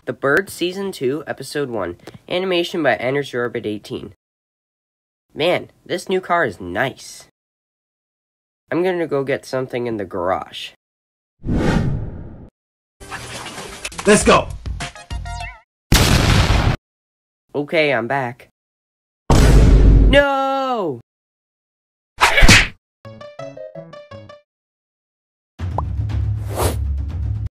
The Bird Season 2, Episode 1. Animation by EnergyOrbit18. Man, this new car is nice. I'm gonna go get something in the garage. Let's go! Okay, I'm back. No!